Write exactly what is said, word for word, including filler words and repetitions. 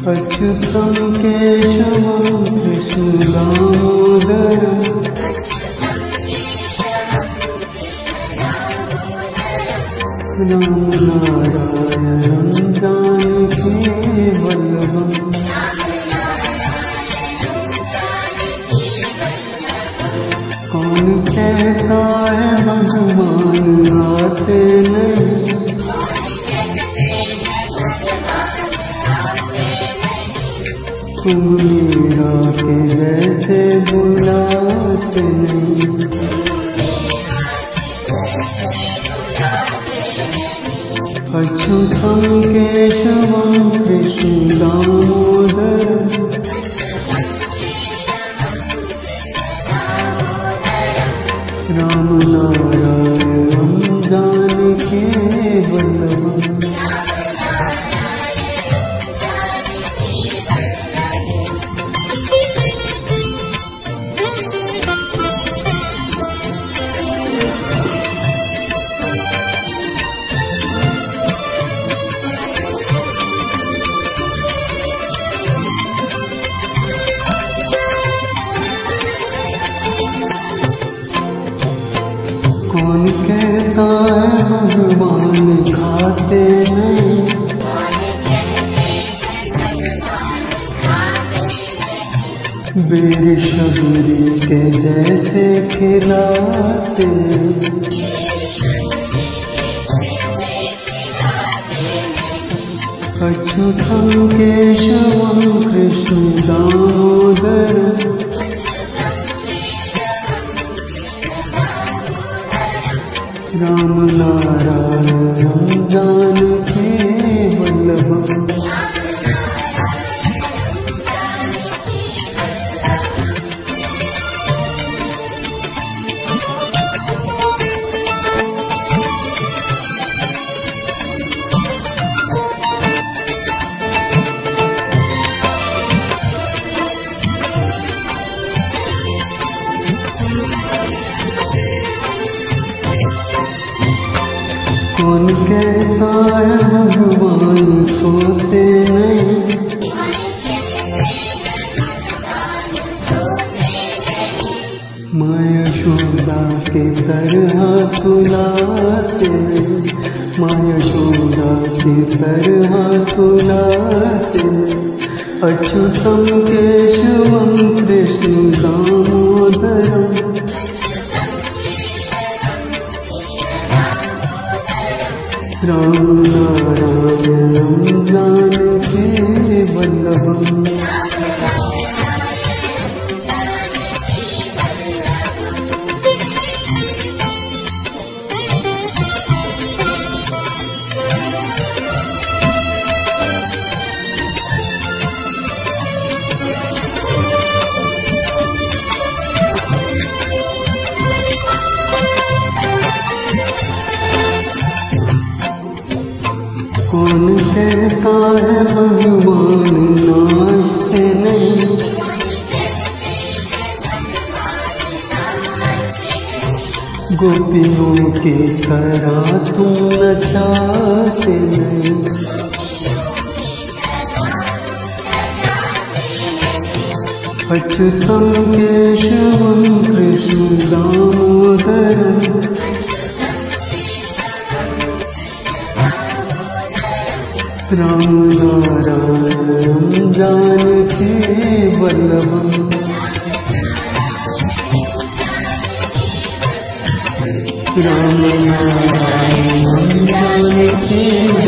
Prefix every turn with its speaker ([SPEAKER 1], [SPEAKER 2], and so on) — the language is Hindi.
[SPEAKER 1] अच्युतं केशवं कृष्ण दामोदरम् राम नारायणं जानकी वल्लभम् कौन कहता है भगवान आते नहीं, तुम मीरा के जैसे बुलाते नहीं। अच्युतं केशवं कृष्ण दामोदरम् राम नारायणं जानकी वल्लभम् कौन कहता है भगवान खाते नहीं, बेर शबरी के जैसे खिलाते नहीं। अच्युतं केशवं कृष्ण दामोदरम् राम नारायणं जानकी वल्लभम् कौन कहता है भगवान सोते नहीं, माँ यशोदा के तरह सुलाते नहीं, माँ यशोदा के तरह सुलाते नहीं। अच्युतं केशवं कृष्ण दामोदरम् राम नारायणं जानकी वल्लभम् कौन कहता है भगवान नाचते नहीं, गोपियों की तरह तुम नचाते नहीं। अच्युतं केशवं कृष्ण दामोदरम् राम नारायणं जानकी वल्लभम् राम नारायणं जानकी